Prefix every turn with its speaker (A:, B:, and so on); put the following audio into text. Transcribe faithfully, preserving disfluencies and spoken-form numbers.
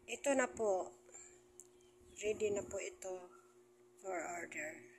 A: Ito na po. Ready na po ito for order.